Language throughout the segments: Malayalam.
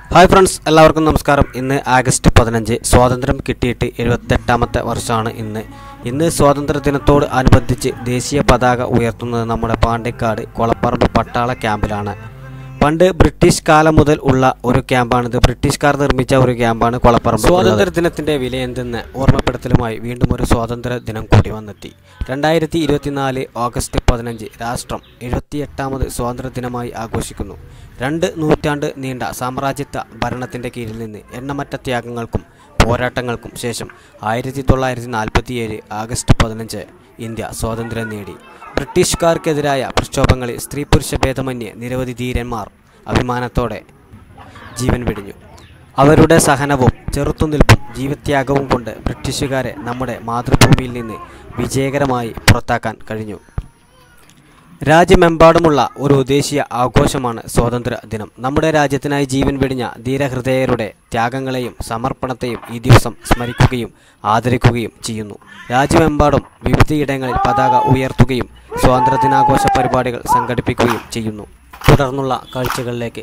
ഹായ് ഫ്രണ്ട്സ്, എല്ലാവർക്കും നമസ്കാരം. ഇന്ന് ആഗസ്റ്റ് 15 സ്വാതന്ത്ര്യം കിട്ടിയിട്ട് 78ാമത്തെ വർഷമാണ്. ഇന്ന് സ്വാതന്ത്ര്യ ദിനത്തോട് അനുബന്ധിച്ച് ദേശീയ പതാക ഉയർത്തുന്നത് നമ്മുടെ പാണ്ടിക്കാട് കൊളപ്പറമ്പ് പട്ടാള ക്യാമ്പിലാണ്. പണ്ട് ബ്രിട്ടീഷ് കാലം മുതൽ ഉള്ള ഒരു ക്യാമ്പാണിത്. ബ്രിട്ടീഷുകാർ നിർമ്മിച്ച ഒരു ക്യാമ്പാണ് കൊളപ്പറമ്പ്. സ്വാതന്ത്ര്യ ദിനത്തിൻ്റെ വിലയെന്തെന്ന് ഓർമ്മപ്പെടുത്തലുമായി വീണ്ടും ഒരു സ്വാതന്ത്ര്യ ദിനം കൂടി വന്നെത്തി. 2024 ഓഗസ്റ്റ് 15 രാഷ്ട്രം 78ാമത് സ്വാതന്ത്ര്യ ദിനമായി ആഘോഷിക്കുന്നു. 2 നൂറ്റാണ്ട് നീണ്ട സാമ്രാജ്യത്വ ഭരണത്തിൻ്റെ കീഴിൽ നിന്ന് എണ്ണമറ്റ ത്യാഗങ്ങൾക്കും പോരാട്ടങ്ങൾക്കും ശേഷം 1947 ആഗസ്റ്റ് 15 ഇന്ത്യ സ്വാതന്ത്ര്യം നേടി. ബ്രിട്ടീഷുകാർക്കെതിരായ പ്രക്ഷോഭങ്ങളിൽ സ്ത്രീ പുരുഷ ഭേദമന്യേ നിരവധി ധീരന്മാർ അഭിമാനത്തോടെ ജീവൻ വെടിഞ്ഞു. അവരുടെ സഹനവും ചെറുത്തുനിൽപ്പും ജീവത്യാഗവും കൊണ്ട് ബ്രിട്ടീഷുകാരെ നമ്മുടെ മാതൃഭൂമിയിൽ നിന്ന് വിജയകരമായി പുറത്താക്കാൻ കഴിഞ്ഞു. രാജ്യമെമ്പാടുമുള്ള ഒരു ദേശീയ ആഘോഷമാണ് സ്വാതന്ത്ര്യ ദിനം. നമ്മുടെ രാജ്യത്തിനായി ജീവൻ വെടിഞ്ഞ ധീരഹൃദയരുടെ ത്യാഗങ്ങളെയും സമർപ്പണത്തെയും ഈ ദിവസം സ്മരിക്കുകയും ആദരിക്കുകയും ചെയ്യുന്നു. രാജ്യമെമ്പാടും വിവിധയിടങ്ങളിൽ പതാക ഉയർത്തുകയും സ്വാതന്ത്ര്യദിനാഘോഷ പരിപാടികൾ സംഘടിപ്പിക്കുകയും ചെയ്യുന്നു. തുടർന്നുള്ള കാഴ്ചകളിലേക്ക്.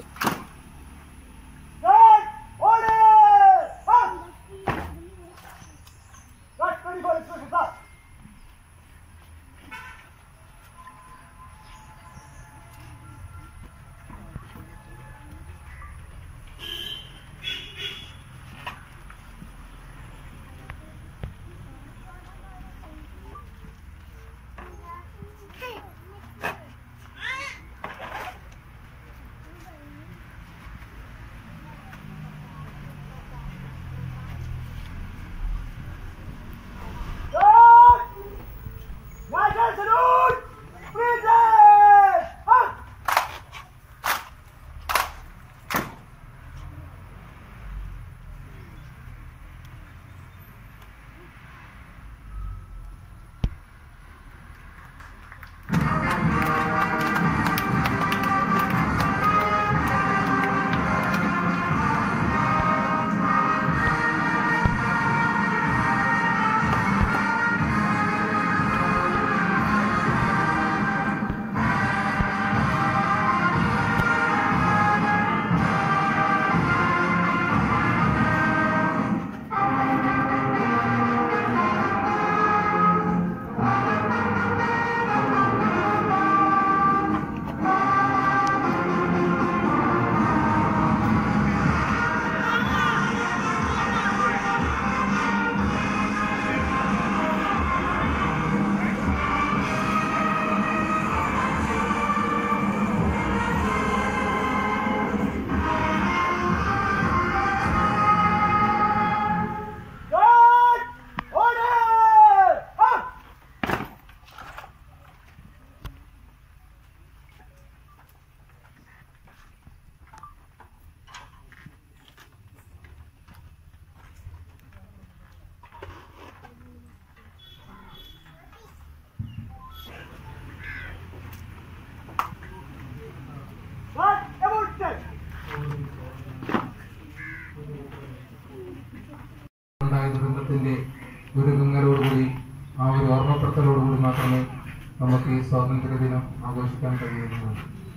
ദുരന്തത്തിന്റെ ഒരു വിങ്ങലോടുകൂടി ആ ഒരു ഓർമ്മപ്പെടുത്തലോടുകൂടി മാത്രമേ നമുക്ക് ഈ സ്വാതന്ത്ര്യ ദിനം ആഘോഷിക്കാൻ കഴിയുള്ളൂ.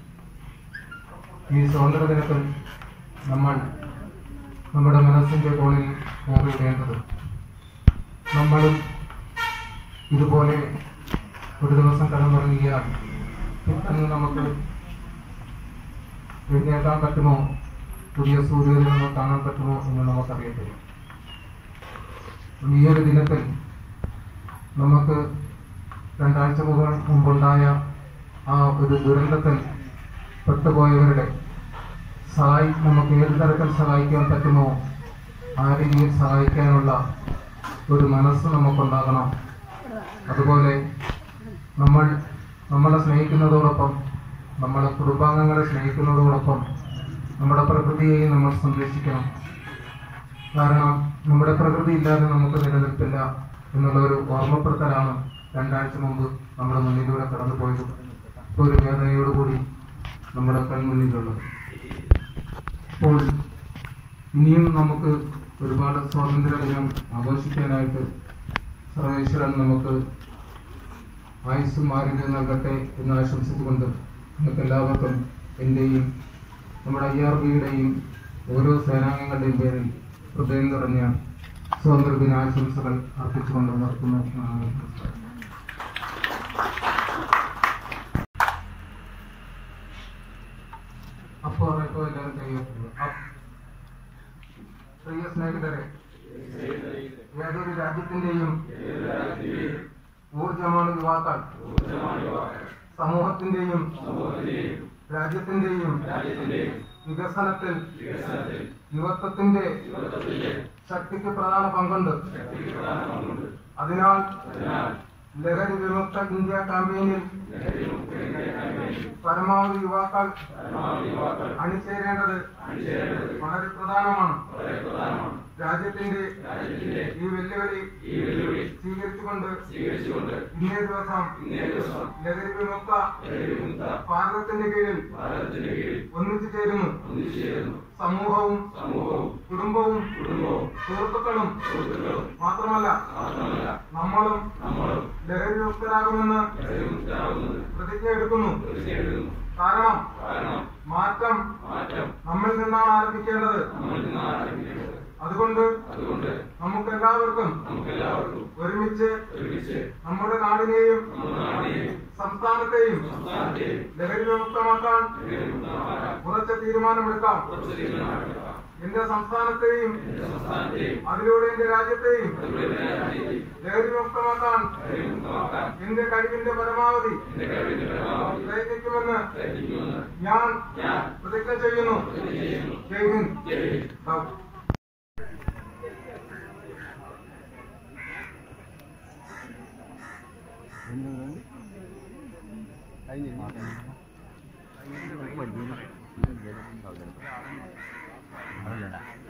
ഈ സ്വാതന്ത്ര്യ ദിനത്തിൽ നമ്മൾ നമ്മുടെ മനസ്സിന്റെ കോണിൽ ഓർമ്മിക്കേണ്ടത് നമ്മളും ഇതുപോലെ ഒരു ദിവസം കടന്നുറങ്ങിയാൽ പെട്ടെന്ന് നമുക്ക് എഴുന്നേൽക്കാൻ പറ്റുമോ, പുതിയ സൂര്യോദയം കാണാൻ പറ്റുമോ എന്ന് നമുക്കറിയത്തില്ല. ഈ ഒരു ദിനത്തിൽ നമുക്ക് 2 ആഴ്ച മുമ്പുണ്ടായ ആ ഒരു ദുരന്തത്തിൽ പെട്ടുപോയവരുടെ നമുക്ക് ഏത് തരത്തിൽ സഹായിക്കാൻ പറ്റുമോ ആ രീതിയിൽ സഹായിക്കാനുള്ള ഒരു മനസ്സ് നമുക്കുണ്ടാകണം. അതുപോലെ നമ്മളെ സ്നേഹിക്കുന്നതോടൊപ്പം നമ്മളെ കുടുംബാംഗങ്ങളെ സ്നേഹിക്കുന്നതോടൊപ്പം നമ്മുടെ പ്രകൃതിയെയും നമ്മൾ സംരക്ഷിക്കണം. കാരണം നമ്മുടെ പ്രകൃതി ഇല്ലാതെ നമുക്ക് നിലനിൽപ്പില്ല എന്നുള്ള ഒരു ഓർമ്മപ്പെടുത്തലാണ് 2 ആഴ്ച മുമ്പ് നമ്മുടെ മുന്നിലൂടെ കടന്നുപോയത്. ഒരു വേദനയോടുകൂടി നമ്മുടെ കൺമുന്നിലുള്ളത്. അപ്പോൾ ഇനിയും നമുക്ക് ഒരുപാട് സ്വാതന്ത്ര്യ ദിനം ആഘോഷിക്കാനായിട്ട് സർവേശ്വരൻ നമുക്ക് ആയുസ്സും ആരോഗ്യം നൽകട്ടെ എന്ന് ആശംസിച്ചുകൊണ്ട് നമുക്ക് എല്ലാവർക്കും എൻ്റെയും നമ്മുടെ IRBയുടെയും ഓരോ സേനാംഗങ്ങളുടെയും പേരിൽ ഹൃദയം നിറഞ്ഞ സ്വാതന്ത്ര്യ ദിനാശംസകൾ അർപ്പിച്ചുകൊണ്ട് നിർത്തുന്നു. അപ്പോൾ എല്ലാവരും കൈവയ്ക്കുക. പ്രിയ സ്നേഹിതരെ, ഏതൊരു രാജ്യത്തിന്റെയും ഊർജമാണ് യുവാക്കൾ. സമൂഹത്തിന്റെയും രാജ്യത്തിന്റെയും വികസനത്തിൽ യുവത്വത്തിന്റെ ശക്തിക്ക് പ്രധാന പങ്കുണ്ട്. അതിനാൽ ലഹരി വിമുക്ത ഇന്ത്യ ക്യാമ്പയിനിൽ പരമാവധി യുവാക്കൾ അണിചേരേണ്ടത് വളരെ പ്രധാനമാണ്. രാജ്യത്തിന്റെ ഈ വെല്ലുവിളി സ്വീകരിച്ചുകൊണ്ട് ഇന്നേ ദിവസം ലഹരി വിമുക്ത ഭാരതത്തിന്റെ കീഴിൽ ഒന്നിച്ചു ചേരുന്നു. സമൂഹവും കുടുംബവും സുഹൃത്തുക്കളും മാത്രമല്ല നമ്മളും ലഹരി വിമുക്തരാകുമെന്ന് പ്രതിജ്ഞ എടുക്കുന്നു. കാരണം മാറ്റം നമ്മിൽ നിന്നാണ് ആരംഭിക്കേണ്ടത്. അതുകൊണ്ട് നമുക്കെല്ലാവർക്കും ഒരുമിച്ച് നമ്മുടെ നാടിനെയും സംസ്ഥാനത്തെയും ലഹരി വിമുക്തമാക്കാൻ ഉറച്ച തീരുമാനമെടുക്കാം. എന്റെ സംസ്ഥാനത്തെയും അതിലൂടെ എന്റെ രാജ്യത്തെയും ലഹരി വിമുക്തമാക്കാൻ എന്റെ കഴിവിന്റെ പരമാവധി പ്രയത്നിക്കുമെന്ന് ഞാൻ പ്രതിജ്ഞ ചെയ്യുന്നു. ജയ് ഹിന്ദ്. കഴിഞ്ഞ